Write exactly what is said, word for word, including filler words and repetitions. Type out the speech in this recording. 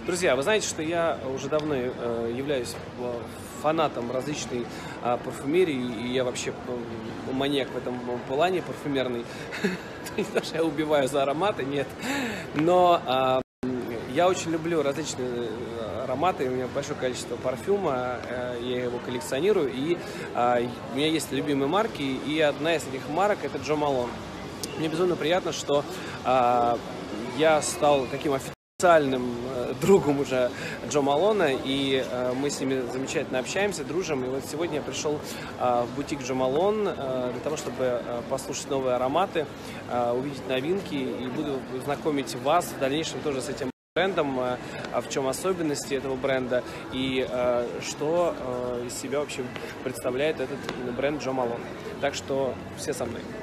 Друзья, вы знаете, что я уже давно э, являюсь фанатом различной э, парфюмерии, и я вообще э, маньяк в этом плане парфюмерный. Не то, что я убиваю за ароматы, нет. Но э, я очень люблю различные ароматы, у меня большое количество парфюма, э, я его коллекционирую, и э, у меня есть любимые марки, и одна из этих марок — это Джо Малон. Мне безумно приятно, что э, я стал таким официальным э, другом уже Джо Малона, и э, мы с ними замечательно общаемся, дружим. И вот сегодня я пришел э, в бутик Джо Малон э, для того, чтобы э, послушать новые ароматы, э, увидеть новинки, и буду знакомить вас в дальнейшем тоже с этим брендом, э, в чем особенности этого бренда и э, что э, из себя вообще представляет этот бренд Джо Малон. Так что все со мной.